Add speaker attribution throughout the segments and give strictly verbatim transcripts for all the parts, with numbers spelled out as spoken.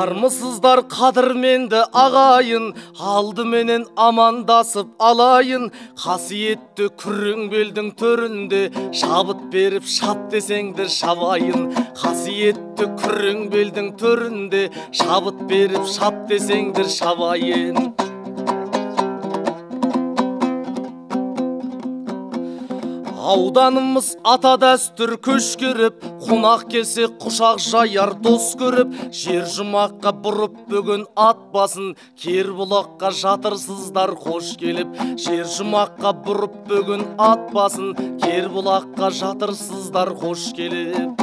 Speaker 1: Армысыздар қадірменді ағайын, алды менен амандасып алайын. Қасиетті күрең белдің төрінде шабыт беріп шап десеңдер шабайын. Қасиетті күрең белдің төрінде шабыт беріп шап десеңдер шабайын. Ауданымыз ата дәстүр көшкеріп, қонақ келсе құшақ жаяр дос көріп, жер жұмаққа бұрып бүгін ат басын, Кербұлаққа жатырсыздар қош келіп. Жер жұмаққа бұрып бүгін ат басын, Кербұлаққа жатырсыздар қош келіп.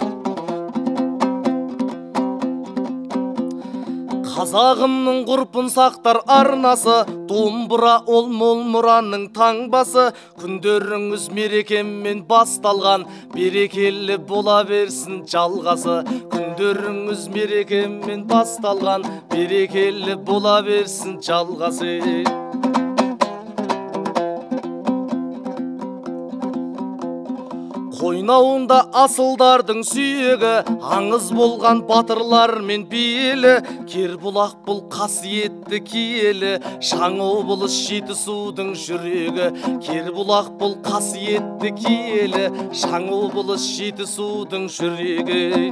Speaker 1: Қазағымның ғұрпын сақтар арнасы, домбыра ол мол мұраның таңбасы. Күндеріңіз мерекеммен басталған, берекелі бола берсін жалғасы. Күндеріңіз мерекеммен басталған, берекелі бола берсін жалғасы. Қойнауында асылдардың сүйегі, аңыз болған батырлар мен биелі. Кербұлақ бұл қасиетті киелі, шаңы облыс Жетісудың жүрегі. Кербұлақ бұл қасиетті киелі, шаңы облыс Жетісудың жүрегі.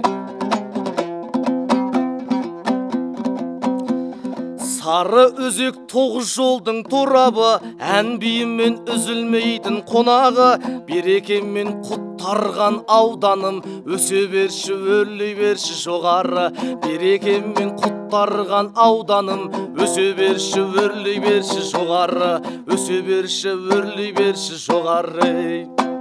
Speaker 1: Сары өзек тоғыз жолдың торабы, ән биімен үзілмейтін қонағы. Берекемен құттарған ауданым, өсе берші, өрлей берші жоғары. Берекемен құттарған ауданым, өсе берші, өрлей берші жоғары. Өсе берші, өрлей берші жоғары.